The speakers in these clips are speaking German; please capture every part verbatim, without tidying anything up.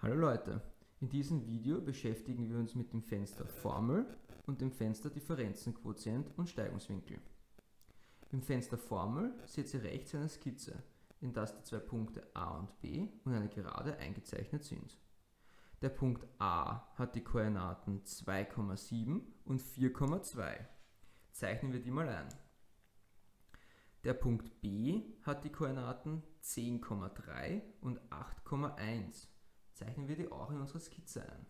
Hallo Leute, in diesem Video beschäftigen wir uns mit dem Fenster Formel und dem Fenster Differenzenquotient und Steigungswinkel. Im Fenster Formel seht ihr rechts eine Skizze, in der die zwei Punkte A und B und eine Gerade eingezeichnet sind. Der Punkt A hat die Koordinaten zwei Komma sieben und vier Komma zwei. Zeichnen wir die mal ein. Der Punkt B hat die Koordinaten zehn Komma drei und acht Komma eins. Zeichnen wir die auch in unserer Skizze ein.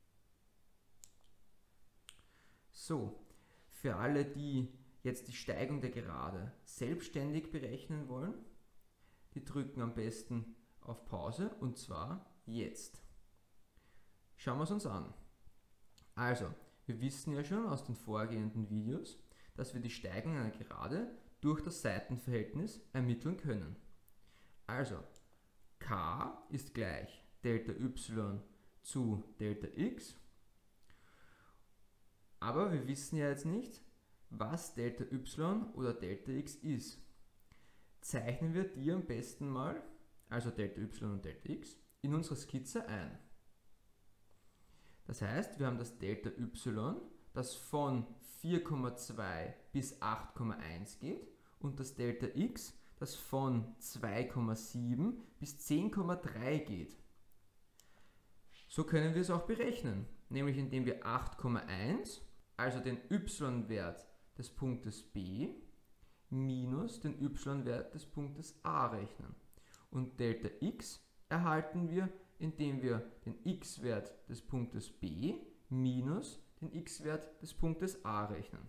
So, für alle, die jetzt die Steigung der Gerade selbstständig berechnen wollen, die drücken am besten auf Pause und zwar jetzt. Schauen wir es uns an. Also, wir wissen ja schon aus den vorgehenden Videos, dass wir die Steigung einer Gerade durch das Seitenverhältnis ermitteln können. Also, k ist gleich Delta y zu Delta x, aber wir wissen ja jetzt nicht, was Delta y oder Delta x ist. Zeichnen wir die am besten mal, also Delta y und Delta x, in unserer Skizze ein. Das heißt, wir haben das Delta y, das von vier Komma zwei bis acht Komma eins geht, und das Delta x, das von zwei Komma sieben bis zehn Komma drei geht. So können wir es auch berechnen, nämlich indem wir acht Komma eins, also den y-Wert des Punktes B, minus den y-Wert des Punktes A rechnen. Und Delta x erhalten wir, indem wir den x-Wert des Punktes B minus den x-Wert des Punktes A rechnen.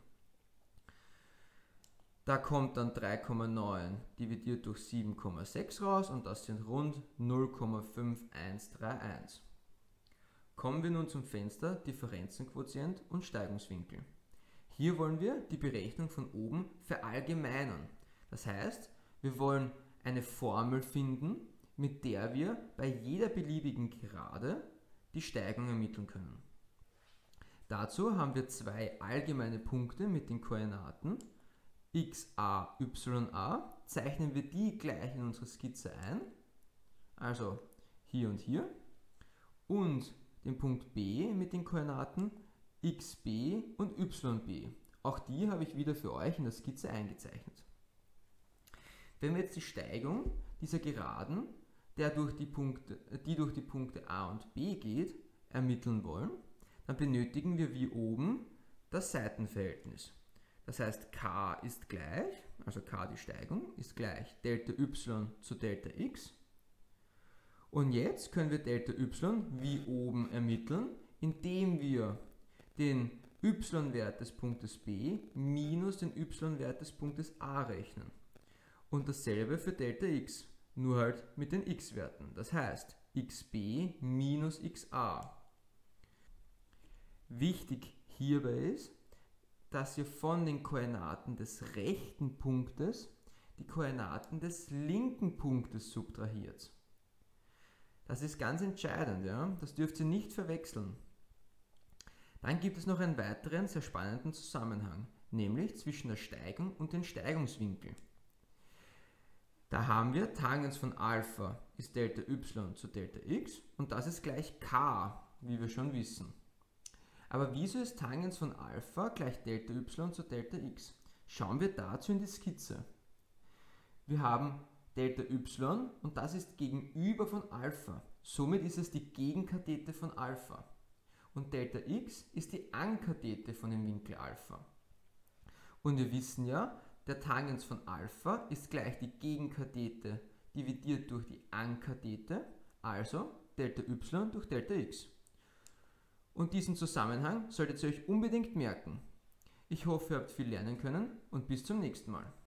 Da kommt dann drei Komma neun dividiert durch sieben Komma sechs raus und das sind rund null Komma fünf eins drei eins. Kommen wir nun zum Fenster Differenzenquotient und Steigungswinkel. Hier wollen wir die Berechnung von oben verallgemeinern. Das heißt, wir wollen eine Formel finden, mit der wir bei jeder beliebigen Gerade die Steigung ermitteln können. Dazu haben wir zwei allgemeine Punkte mit den Koordinaten xa, ya. Zeichnen wir die gleich in unsere Skizze ein, also hier und hier, und den Punkt B mit den Koordinaten xb und yb. Auch die habe ich wieder für euch in der Skizze eingezeichnet. Wenn wir jetzt die Steigung dieser Geraden, der durch die, Punkte, die durch die Punkte A und B geht, ermitteln wollen, dann benötigen wir wie oben das Seitenverhältnis. Das heißt, k ist gleich, also k die Steigung, ist gleich Delta y zu Delta x. Und jetzt können wir Delta y wie oben ermitteln, indem wir den y-Wert des Punktes B minus den y-Wert des Punktes A rechnen. Und dasselbe für Delta x, nur halt mit den x-Werten. Das heißt, xb minus xa. Wichtig hierbei ist, dass ihr von den Koordinaten des rechten Punktes die Koordinaten des linken Punktes subtrahiert. Das ist ganz entscheidend, ja? Das dürft ihr nicht verwechseln. Dann gibt es noch einen weiteren sehr spannenden Zusammenhang, nämlich zwischen der Steigung und dem Steigungswinkel. Da haben wir Tangens von Alpha ist Delta y zu Delta x und das ist gleich k, wie wir schon wissen. Aber wieso ist Tangens von Alpha gleich Delta y zu Delta x? Schauen wir dazu in die Skizze. Wir haben Delta y und das ist gegenüber von Alpha. Somit ist es die Gegenkathete von Alpha. Und Delta x ist die Ankathete von dem Winkel Alpha. Und wir wissen ja, der Tangens von Alpha ist gleich die Gegenkathete dividiert durch die Ankathete, also Delta y durch Delta x. Und diesen Zusammenhang solltet ihr euch unbedingt merken. Ich hoffe, ihr habt viel lernen können und bis zum nächsten Mal.